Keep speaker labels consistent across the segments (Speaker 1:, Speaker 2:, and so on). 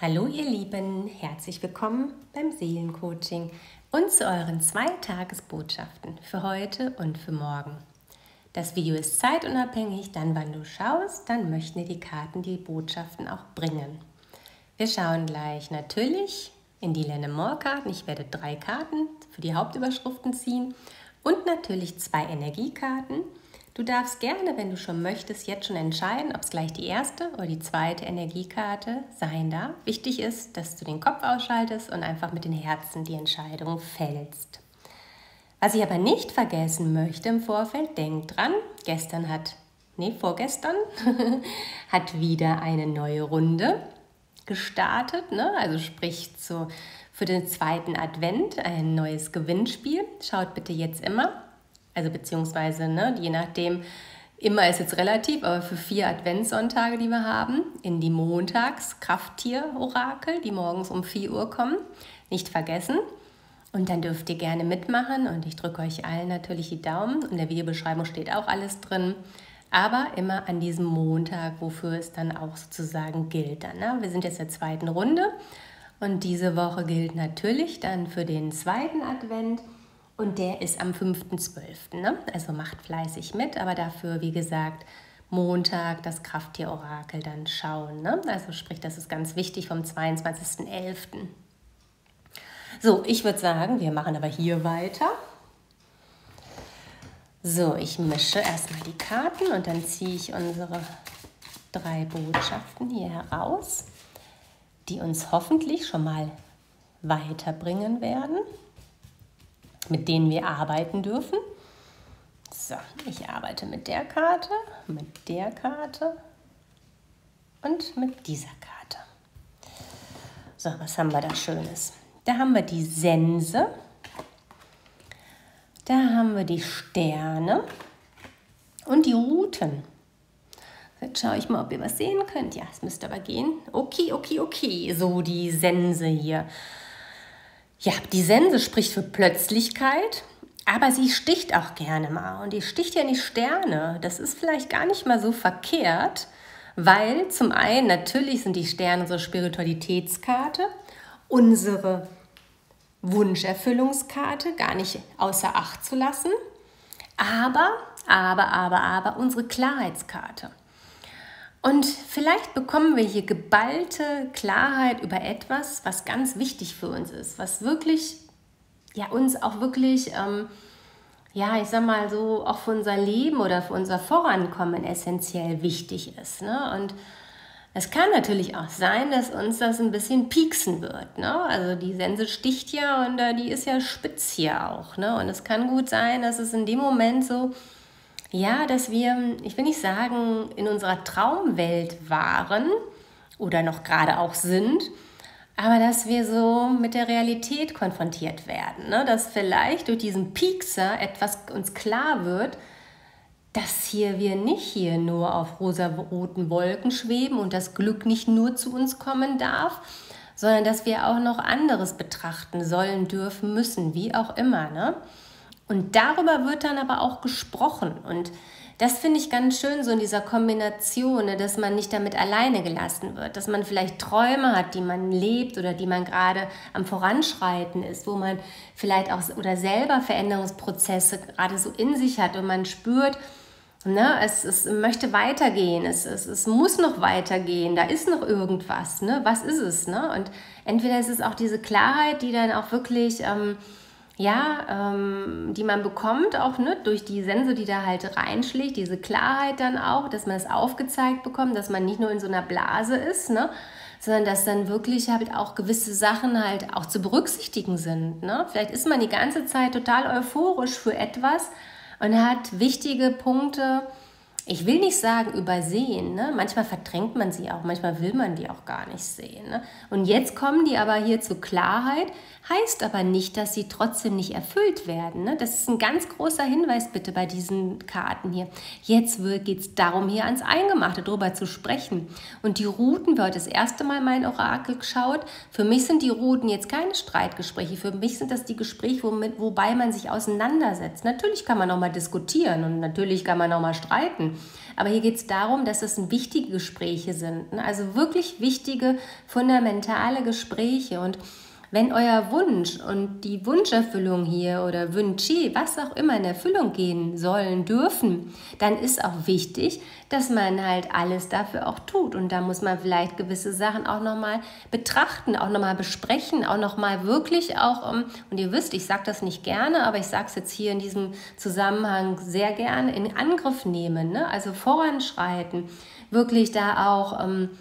Speaker 1: Hallo ihr Lieben, herzlich willkommen beim Seelencoaching und zu euren 2 Tagesbotschaften für heute und für morgen. Das Video ist zeitunabhängig, dann wann du schaust, dann möchten dir die Karten die Botschaften auch bringen. Wir schauen gleich natürlich in die Lenormand-Karten. Ich werde 3 Karten für die Hauptüberschriften ziehen und natürlich 2 Energiekarten. Du darfst gerne, wenn du schon möchtest, jetzt schon entscheiden, ob es gleich die erste oder die zweite Energiekarte sein darf. Wichtig ist, dass du den Kopf ausschaltest und einfach mit den Herzen die Entscheidung fällst. Was ich aber nicht vergessen möchte im Vorfeld, denk dran, vorgestern hat wieder eine neue Runde gestartet, ne? Also sprich für den 2. Advent ein neues Gewinnspiel. Schaut bitte jetzt immer. Also beziehungsweise, je nachdem, immer ist jetzt relativ, aber für 4 Adventssonntage, die wir haben, in die Montags-Krafttier-Orakel, die morgens um 4 Uhr kommen, nicht vergessen. Und dann dürft ihr gerne mitmachen und ich drücke euch allen natürlich die Daumen. In der Videobeschreibung steht auch alles drin, aber immer an diesem Montag, wofür es dann auch sozusagen gilt. Ne? Wir sind jetzt in der 2. Runde und diese Woche gilt natürlich dann für den 2. Advent. Und der ist am 5.12., ne? Also macht fleißig mit, aber dafür, wie gesagt, Montag das Krafttier-Orakel dann schauen. Ne? Also sprich, das ist ganz wichtig vom 22.11. So, ich würde sagen, wir machen aber hier weiter. So, ich mische erstmal die Karten und dann ziehe ich unsere 3 Botschaften hier heraus, die uns hoffentlich schon mal weiterbringen werden, mit denen wir arbeiten dürfen. So, ich arbeite mit der Karte und mit dieser Karte. So, was haben wir da Schönes? Da haben wir die Sense, da haben wir die Sterne und die Ruten. Jetzt schaue ich mal, ob ihr was sehen könnt. Ja, es müsste aber gehen. Okay. So, die Sense hier. Ja, die Sense spricht für Plötzlichkeit, aber sie sticht auch gerne mal. Und die sticht ja nicht Sterne. Das ist vielleicht gar nicht mal so verkehrt, weil zum einen natürlich sind die Sterne unsere Spiritualitätskarte, unsere Wunscherfüllungskarte, gar nicht außer Acht zu lassen, aber unsere Klarheitskarte. Und vielleicht bekommen wir hier geballte Klarheit über etwas, was ganz wichtig für uns ist, was wirklich, uns auch wirklich, ich sag mal so, auch für unser Leben oder für unser Vorankommen essentiell wichtig ist. Ne? Und es kann natürlich auch sein, dass uns das ein bisschen pieksen wird. Ne? Also die Sense sticht ja und die ist ja spitz hier auch. Ne? Und es kann gut sein, dass es in dem Moment so, dass wir, ich will nicht sagen, in unserer Traumwelt waren oder noch gerade auch sind, aber dass wir so mit der Realität konfrontiert werden. Ne? Dass vielleicht durch diesen Piekser etwas uns klar wird, dass wir nicht nur auf rosa-roten Wolken schweben und das Glück nicht nur zu uns kommen darf, sondern dass wir auch noch anderes betrachten sollen, dürfen, müssen, wie auch immer, ne? Und darüber wird dann aber auch gesprochen. Und das finde ich ganz schön so in dieser Kombination, ne, dass man nicht damit alleine gelassen wird, dass man vielleicht Träume hat, die man lebt oder die man gerade am Voranschreiten ist, wo man vielleicht auch oder selber Veränderungsprozesse gerade so in sich hat und man spürt, ne, es möchte weitergehen, es muss noch weitergehen, da ist noch irgendwas, ne, was ist es? Ne? Und entweder ist es auch diese Klarheit, die dann auch wirklich die man bekommt, auch durch die Sense, die da halt reinschlägt, diese Klarheit dann auch, dass man es aufgezeigt bekommt, dass man nicht nur in so einer Blase ist, ne, sondern dass dann wirklich halt auch gewisse Sachen halt auch zu berücksichtigen sind. Ne? Vielleicht ist man die ganze Zeit total euphorisch für etwas und hat wichtige Punkte, ich will nicht sagen übersehen, ne? Manchmal verdrängt man sie auch, manchmal will man die auch gar nicht sehen. Ne? Und jetzt kommen die aber hier zur Klarheit, heißt aber nicht, dass sie trotzdem nicht erfüllt werden. Ne? Das ist ein ganz großer Hinweis bitte bei diesen Karten hier. Jetzt geht es darum, hier ans Eingemachte drüber zu sprechen. Und die Routen, wer heute das erste Mal mein Orakel geschaut, für mich sind die Routen jetzt keine Streitgespräche, für mich sind das die Gespräche, wobei man sich auseinandersetzt. Natürlich kann man auch mal diskutieren und natürlich kann man auch mal streiten. Karten. Aber hier geht es darum, dass es wichtige Gespräche sind, ne? Also wirklich wichtige, fundamentale Gespräche. Und wenn euer Wunsch und die Wunscherfüllung hier oder Wünsche, was auch immer in Erfüllung gehen sollen, dürfen, dann ist auch wichtig, dass man halt alles dafür auch tut. Und da muss man vielleicht gewisse Sachen auch nochmal betrachten, auch nochmal besprechen, auch nochmal wirklich auch, und ihr wisst, ich sage das nicht gerne, aber ich sage es jetzt hier in diesem Zusammenhang sehr gerne, in Angriff nehmen, ne? Also voranschreiten, wirklich da auch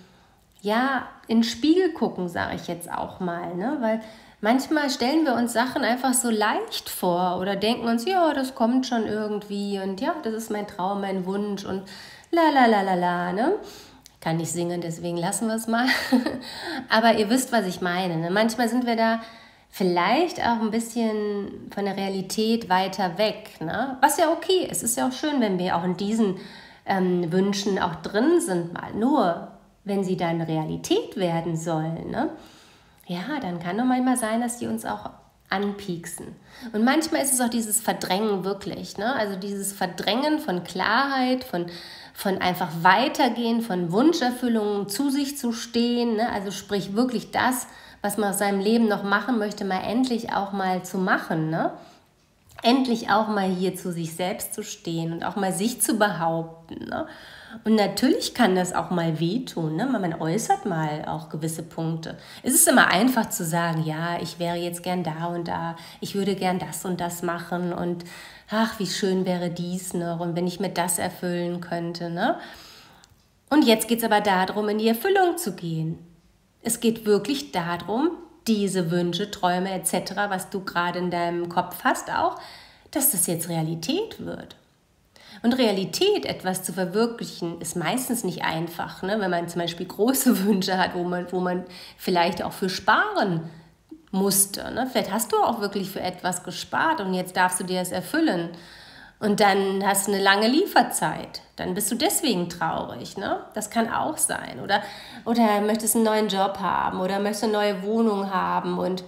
Speaker 1: ja, in den Spiegel gucken, sage ich jetzt auch mal, ne? Weil manchmal stellen wir uns Sachen einfach so leicht vor oder denken uns, ja, das kommt schon irgendwie und ja, das ist mein Traum, mein Wunsch und la la la la la, ne? Ich kann nicht singen, deswegen lassen wir es mal. Aber ihr wisst, was ich meine, ne? Manchmal sind wir da vielleicht auch ein bisschen von der Realität weiter weg, ne? Was ja okay ist. Es ist ja auch schön, wenn wir auch in diesen Wünschen auch drin sind, mal nur wenn sie dann Realität werden sollen, ne? Ja, dann kann doch manchmal sein, dass die uns auch anpieksen. Und manchmal ist es auch dieses Verdrängen wirklich, ne? Also dieses Verdrängen von Klarheit, von einfach weitergehen, von Wunscherfüllungen, zu sich zu stehen, ne? Also sprich wirklich das, was man aus seinem Leben noch machen möchte, mal endlich auch mal zu machen, ne? Endlich auch mal hier zu sich selbst zu stehen und auch mal sich zu behaupten, ne? Und natürlich kann das auch mal wehtun, ne? Man äußert mal auch gewisse Punkte. Es ist immer einfach zu sagen, ja, ich wäre jetzt gern da und da, ich würde gern das und das machen und ach, wie schön wäre dies noch und wenn ich mir das erfüllen könnte, ne? Und jetzt geht es aber darum, in die Erfüllung zu gehen. Es geht wirklich darum, diese Wünsche, Träume etc., was du gerade in deinem Kopf hast auch, dass das jetzt Realität wird. Und Realität, etwas zu verwirklichen, ist meistens nicht einfach, ne? Wenn man zum Beispiel große Wünsche hat, wo man vielleicht auch für sparen musste, ne? Vielleicht hast du auch wirklich für etwas gespart und jetzt darfst du dir das erfüllen. Und dann hast du eine lange Lieferzeit. Dann bist du deswegen traurig, ne? Das kann auch sein. Oder möchtest einen neuen Job haben oder möchtest eine neue Wohnung haben. Und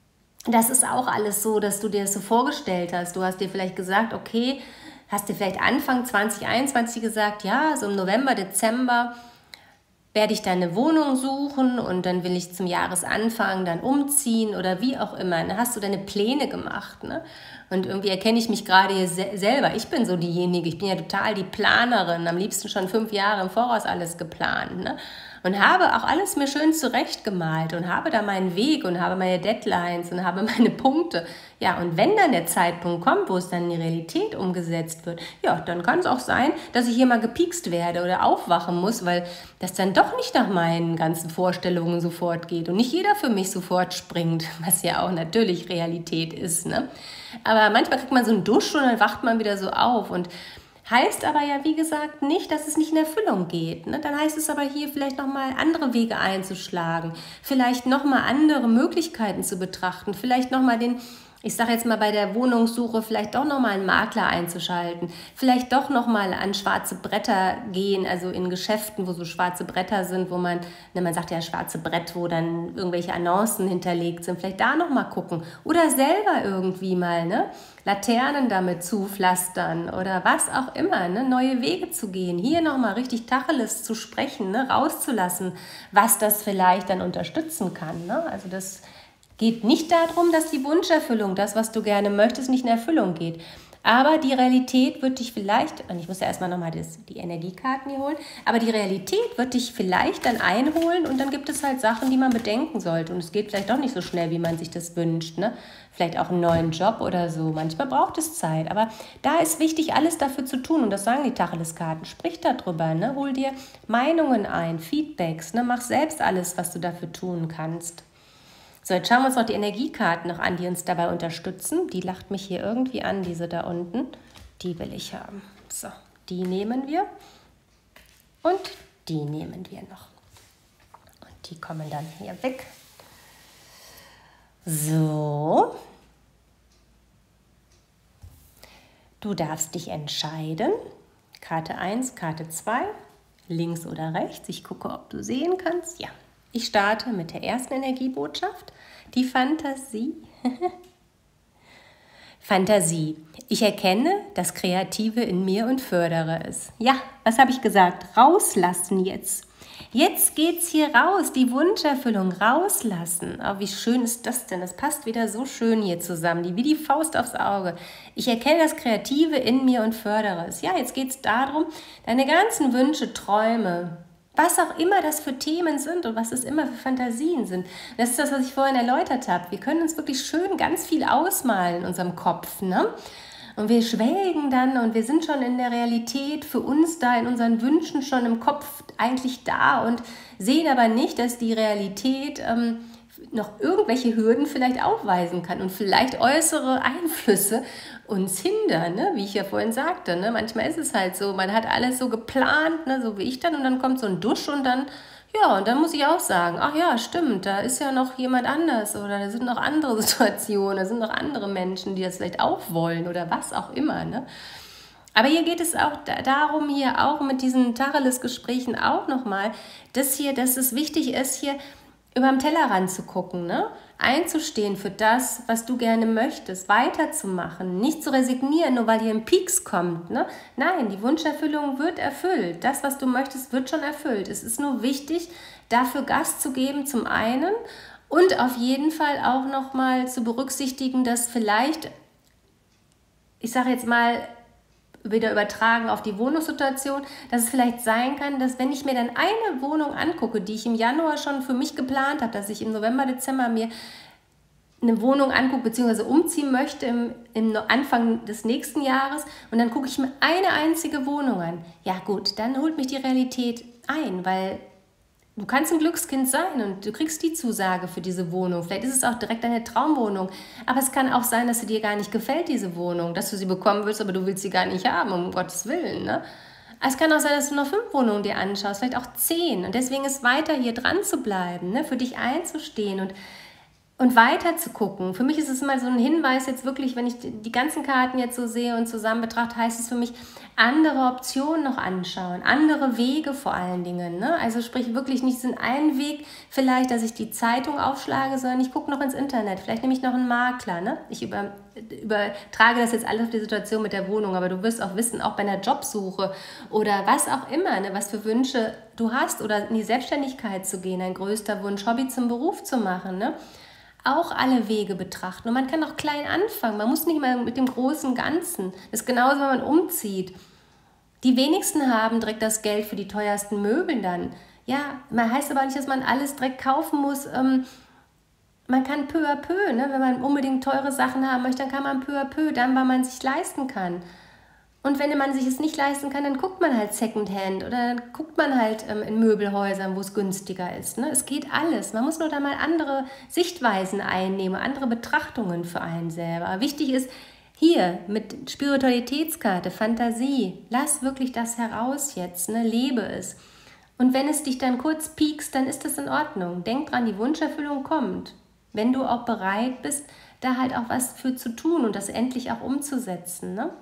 Speaker 1: das ist auch alles so, dass du dir das so vorgestellt hast. Du hast dir vielleicht gesagt, okay, hast dir vielleicht Anfang 2021 gesagt, ja, so im November, Dezember werde ich dann eine Wohnung suchen und dann will ich zum Jahresanfang dann umziehen oder wie auch immer. Dann hast du deine Pläne gemacht, ne? Und irgendwie erkenne ich mich gerade hier selber. Ich bin so diejenige, ich bin ja total die Planerin, am liebsten schon 5 Jahre im Voraus alles geplant, ne? Und habe auch alles mir schön zurechtgemalt und habe da meinen Weg und habe meine Deadlines und habe meine Punkte. Ja, und wenn dann der Zeitpunkt kommt, wo es dann in die Realität umgesetzt wird, ja, dann kann es auch sein, dass ich hier mal gepiekst werde oder aufwachen muss, weil das dann doch nicht nach meinen ganzen Vorstellungen sofort geht und nicht jeder für mich sofort springt, was ja auch natürlich Realität ist, ne? Aber manchmal kriegt man so einen Dusch und dann wacht man wieder so auf und heißt aber ja, wie gesagt, nicht, dass es nicht in Erfüllung geht, ne? Dann heißt es aber hier vielleicht nochmal andere Wege einzuschlagen, vielleicht nochmal andere Möglichkeiten zu betrachten, vielleicht nochmal ich sage jetzt mal bei der Wohnungssuche, vielleicht doch nochmal einen Makler einzuschalten, vielleicht doch nochmal an schwarze Bretter gehen, also in Geschäften, wo so schwarze Bretter sind, wo man sagt ja schwarze Brett, wo dann irgendwelche Annoncen hinterlegt sind, vielleicht da nochmal gucken oder selber irgendwie mal, ne, Laternen damit zupflastern oder was auch immer, ne, neue Wege zu gehen, hier nochmal richtig Tacheles zu sprechen, ne, rauszulassen, was das vielleicht dann unterstützen kann, ne? Also das geht nicht darum, dass die Wunscherfüllung, das, was du gerne möchtest, nicht in Erfüllung geht. Aber die Realität wird dich vielleicht, und ich muss ja erstmal nochmal die Energiekarten hier holen, aber die Realität wird dich vielleicht dann einholen und dann gibt es halt Sachen, die man bedenken sollte. Und es geht vielleicht doch nicht so schnell, wie man sich das wünscht, ne? Vielleicht auch einen neuen Job oder so. Manchmal braucht es Zeit. Aber da ist wichtig, alles dafür zu tun. Und das sagen die Tacheles-Karten. Sprich darüber, ne? Hol dir Meinungen ein, Feedbacks, ne? Mach selbst alles, was du dafür tun kannst. So, jetzt schauen wir uns noch die Energiekarten noch an, die uns dabei unterstützen. Die lacht mich hier irgendwie an, diese da unten. Die will ich haben. So, die nehmen wir. Und die nehmen wir noch. Und die kommen dann hier weg. So. Du darfst dich entscheiden. Karte 1, Karte 2. Links oder rechts. Ich gucke, ob du sehen kannst. Ja. Ich starte mit der ersten Energiebotschaft, die Fantasie. Fantasie. Ich erkenne das Kreative in mir und fördere es. Ja, was habe ich gesagt? Rauslassen jetzt. Jetzt geht's hier raus, die Wunscherfüllung rauslassen. Oh, wie schön ist das denn? Das passt wieder so schön hier zusammen, wie die Faust aufs Auge. Ich erkenne das Kreative in mir und fördere es. Ja, jetzt geht's darum, deine ganzen Wünsche, Träume, was auch immer das für Themen sind und was es immer für Fantasien sind. Das ist das, was ich vorhin erläutert habe. Wir können uns wirklich schön ganz viel ausmalen in unserem Kopf, ne? Und wir schwelgen dann und wir sind schon in der Realität für uns da, in unseren Wünschen schon im Kopf eigentlich da und sehen aber nicht, dass die Realität noch irgendwelche Hürden vielleicht aufweisen kann und vielleicht äußere Einflüsse uns hindern, ne? Wie ich ja vorhin sagte. Ne? Manchmal ist es halt so, man hat alles so geplant, ne? So wie ich dann, und dann kommt so ein Dusch und dann, ja, und dann muss ich auch sagen, ach ja, stimmt, da ist ja noch jemand anders oder da sind noch andere Situationen, da sind noch andere Menschen, die das vielleicht auch wollen oder was auch immer, ne? Aber hier geht es auch darum, hier auch mit diesen Tacheles-Gesprächen auch nochmal, dass es wichtig ist, hier über den Tellerrand zu gucken, ne? Einzustehen für das, was du gerne möchtest, weiterzumachen, nicht zu resignieren, nur weil hier ein Peaks kommt, ne? Nein, die Wunscherfüllung wird erfüllt. Das, was du möchtest, wird schon erfüllt. Es ist nur wichtig, dafür Gas zu geben zum einen und auf jeden Fall auch nochmal zu berücksichtigen, dass vielleicht, ich sage jetzt mal, wieder übertragen auf die Wohnungssituation, dass es vielleicht sein kann, dass wenn ich mir dann eine Wohnung angucke, die ich im Januar schon für mich geplant habe, dass ich im November, Dezember mir eine Wohnung angucke bzw. umziehen möchte im Anfang des nächsten Jahres und dann gucke ich mir eine einzige Wohnung an. Ja gut, dann holt mich die Realität ein, weil du kannst ein Glückskind sein und du kriegst die Zusage für diese Wohnung. Vielleicht ist es auch direkt deine Traumwohnung. Aber es kann auch sein, dass sie dir gar nicht gefällt, diese Wohnung. Dass du sie bekommen willst, aber du willst sie gar nicht haben, um Gottes Willen. Ne? Es kann auch sein, dass du noch 5 Wohnungen dir anschaust, vielleicht auch 10. Und deswegen ist weiter hier dran zu bleiben, ne? Für dich einzustehen und weiter zu gucken. Für mich ist es immer so ein Hinweis jetzt wirklich, wenn ich die ganzen Karten jetzt so sehe und zusammen betrachte, heißt es für mich, andere Optionen noch anschauen, andere Wege vor allen Dingen. Ne? Also sprich wirklich nicht diesen einen Weg vielleicht, dass ich die Zeitung aufschlage, sondern ich gucke noch ins Internet. Vielleicht nehme ich noch einen Makler. Ne? Ich übertrage das jetzt alles auf die Situation mit der Wohnung, aber du wirst auch wissen, auch bei einer Jobsuche oder was auch immer, ne, was für Wünsche du hast oder in die Selbstständigkeit zu gehen, ein größter Wunsch, Hobby zum Beruf zu machen, ne? Auch alle Wege betrachten. Und man kann auch klein anfangen. Man muss nicht mal mit dem großen Ganzen. Das ist genauso, wenn man umzieht. Die wenigsten haben direkt das Geld für die teuersten Möbel dann. Ja, man heißt aber nicht, dass man alles direkt kaufen muss. Man kann peu à peu, ne? Wenn man unbedingt teure Sachen haben möchte, dann kann man peu à peu, dann, weil man sich leisten kann. Und wenn man sich es nicht leisten kann, dann guckt man halt Secondhand oder dann guckt man halt in Möbelhäusern, wo es günstiger ist. Ne? Es geht alles. Man muss nur da mal andere Sichtweisen einnehmen, andere Betrachtungen für einen selber. Aber wichtig ist, hier mit Spiritualitätskarte, Fantasie, lass wirklich das heraus jetzt, ne? Lebe es. Und wenn es dich dann kurz piekst, dann ist das in Ordnung. Denk dran, die Wunscherfüllung kommt. Wenn du auch bereit bist, da halt auch was für zu tun und das endlich auch umzusetzen, ne?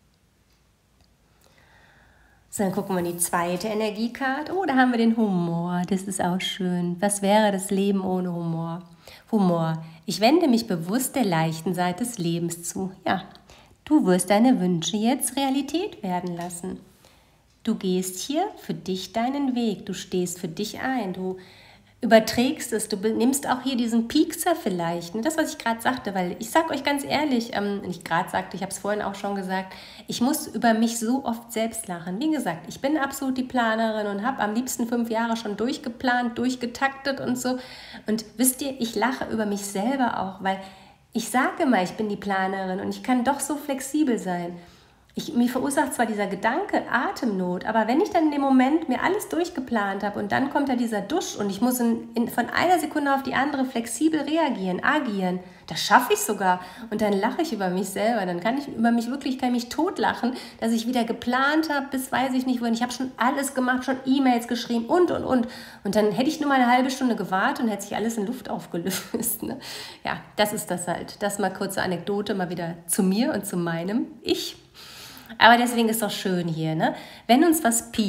Speaker 1: So, dann gucken wir die zweite Energiekarte. Oh, da haben wir den Humor. Das ist auch schön. Was wäre das Leben ohne Humor? Humor. Ich wende mich bewusst der leichten Seite des Lebens zu. Ja, du wirst deine Wünsche jetzt Realität werden lassen. Du gehst hier für dich deinen Weg. Du stehst für dich ein. Du überträgst es, du nimmst auch hier diesen Piekser vielleicht, ne? Das, was ich gerade sagte, weil ich sage euch ganz ehrlich, nicht gerade sagte, ich habe es vorhin auch schon gesagt, ich muss über mich so oft selbst lachen. Wie gesagt, ich bin absolut die Planerin und habe am liebsten 5 Jahre schon durchgeplant, durchgetaktet und so. Und wisst ihr, ich lache über mich selber auch, weil ich sage immer, ich bin die Planerin und ich kann doch so flexibel sein. Mir verursacht zwar dieser Gedanke Atemnot, aber wenn ich dann in dem Moment mir alles durchgeplant habe und dann kommt ja dieser Dusch und ich muss von einer Sekunde auf die andere flexibel reagieren, agieren, das schaffe ich sogar und dann lache ich über mich selber, dann kann ich mich totlachen, dass ich wieder geplant habe, bis weiß ich nicht wohin, ich habe schon alles gemacht, schon E-Mails geschrieben und dann hätte ich nur mal eine halbe Stunde gewartet und hätte sich alles in Luft aufgelöst. Ne? Ja, das ist das halt. Das mal kurze Anekdote mal wieder zu mir und zu meinem Ich. Aber deswegen ist doch schön hier, ne? Wenn uns was piekst,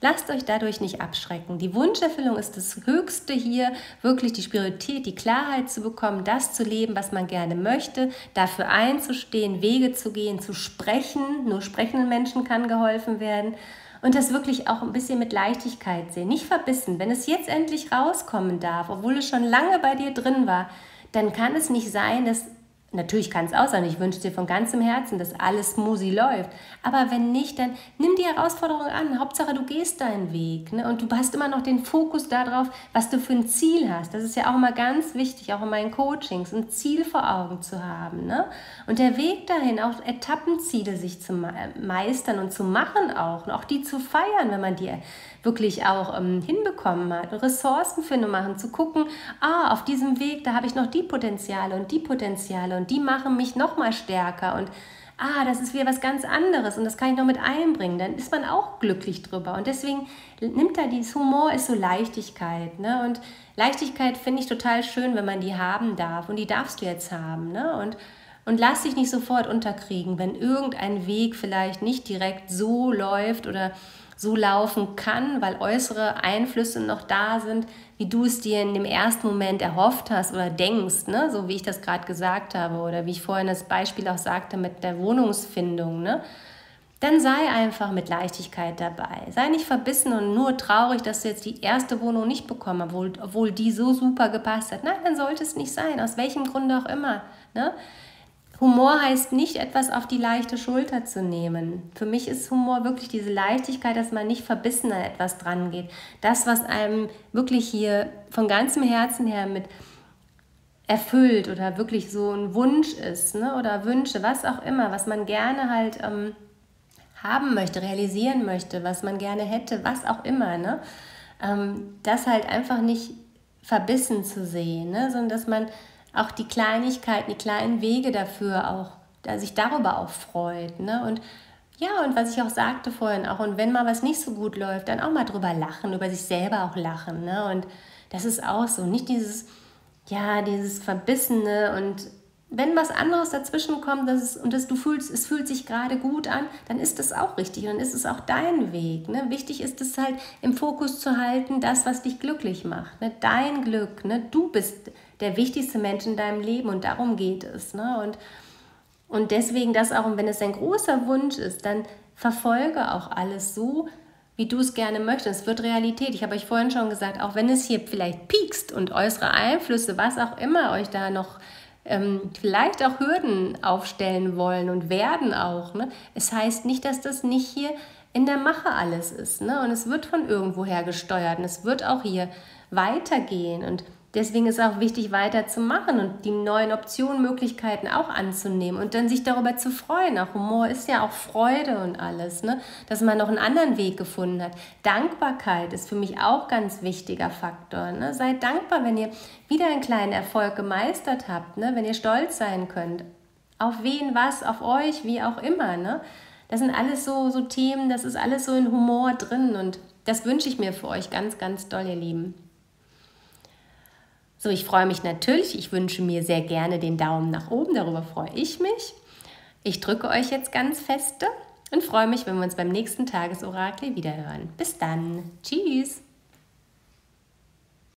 Speaker 1: lasst euch dadurch nicht abschrecken. Die Wunscherfüllung ist das Höchste hier, wirklich die Spiritualität, die Klarheit zu bekommen, das zu leben, was man gerne möchte, dafür einzustehen, Wege zu gehen, zu sprechen. Nur sprechenden Menschen kann geholfen werden. Und das wirklich auch ein bisschen mit Leichtigkeit sehen, nicht verbissen. Wenn es jetzt endlich rauskommen darf, obwohl es schon lange bei dir drin war, dann kann es nicht sein, dass, natürlich kann es auch sein, ich wünsche dir von ganzem Herzen, dass alles smoothie läuft, aber wenn nicht, dann nimm die Herausforderung an, Hauptsache du gehst deinen Weg, ne? Und du hast immer noch den Fokus darauf, was du für ein Ziel hast. Das ist ja auch immer ganz wichtig, auch in meinen Coachings, ein Ziel vor Augen zu haben, ne? Und der Weg dahin, auch Etappenziele sich zu meistern und zu machen auch, und auch die zu feiern, wenn man die wirklich auch hinbekommen hat, Ressourcenfindung machen, zu gucken, auf diesem Weg, da habe ich noch die Potenziale und die machen mich noch mal stärker und das ist wieder was ganz anderes und das kann ich noch mit einbringen, dann ist man auch glücklich drüber und deswegen nimmt da dieses Humor ist so Leichtigkeit, ne? Und Leichtigkeit finde ich total schön, wenn man die haben darf und die darfst du jetzt haben, ne? Und lass dich nicht sofort unterkriegen, wenn irgendein Weg vielleicht nicht direkt so läuft oder so laufen kann, weil äußere Einflüsse noch da sind, wie du es dir in dem ersten Moment erhofft hast oder denkst, ne? So wie ich das gerade gesagt habe oder wie ich vorhin das Beispiel auch sagte mit der Wohnungsfindung, ne? Dann sei einfach mit Leichtigkeit dabei. Sei nicht verbissen und nur traurig, dass du jetzt die erste Wohnung nicht bekommen hast, obwohl die so super gepasst hat. Nein, dann sollte es nicht sein, aus welchem Grund auch immer, ne? Humor heißt nicht, etwas auf die leichte Schulter zu nehmen. Für mich ist Humor wirklich diese Leichtigkeit, dass man nicht verbissen an etwas dran geht. Das, was einem wirklich hier von ganzem Herzen her mit erfüllt oder wirklich so ein Wunsch ist, ne? Oder Wünsche, was auch immer, was man gerne halt haben möchte, realisieren möchte, was man gerne hätte, was auch immer, ne? Das halt einfach nicht verbissen zu sehen, ne? Sondern dass man auch die Kleinigkeiten, die kleinen Wege dafür auch, sich darüber auch freut, ne? Und ja, und was ich auch sagte vorhin auch, und wenn mal was nicht so gut läuft, dann auch mal drüber lachen, über sich selber auch lachen, ne? Und das ist auch so, nicht dieses Verbissene und wenn was anderes dazwischen kommt, du fühlst, es fühlt sich gerade gut an, dann ist das auch richtig und dann ist es auch dein Weg. Ne? Wichtig ist es halt im Fokus zu halten, das, was dich glücklich macht. Ne? Dein Glück, ne? Du bist der wichtigste Mensch in deinem Leben und darum geht es. Ne? Und deswegen das auch, und wenn es ein großer Wunsch ist, dann verfolge auch alles so, wie du es gerne möchtest. Es wird Realität. Ich habe euch vorhin schon gesagt, auch wenn es hier vielleicht piekst und äußere Einflüsse, was auch immer euch da noch vielleicht auch Hürden aufstellen wollen und werden auch. Ne? Es heißt nicht, dass das nicht hier in der Mache alles ist. Ne? Und es wird von irgendwoher gesteuert und es wird auch hier weitergehen. Und deswegen ist es auch wichtig, weiterzumachen und die neuen Optionen, Möglichkeiten auch anzunehmen und dann sich darüber zu freuen. Auch Humor ist ja auch Freude und alles, ne? Dass man noch einen anderen Weg gefunden hat. Dankbarkeit ist für mich auch ein ganz wichtiger Faktor. Ne? Seid dankbar, wenn ihr wieder einen kleinen Erfolg gemeistert habt, ne? Wenn ihr stolz sein könnt. Auf wen, was, auf euch, wie auch immer. Ne? Das sind alles so Themen, das ist alles so in Humor drin und das wünsche ich mir für euch ganz, ganz doll, ihr Lieben. So, ich freue mich natürlich. Ich wünsche mir sehr gerne den Daumen nach oben. Darüber freue ich mich. Ich drücke euch jetzt ganz feste und freue mich, wenn wir uns beim nächsten Tagesorakel wiederhören. Bis dann. Tschüss.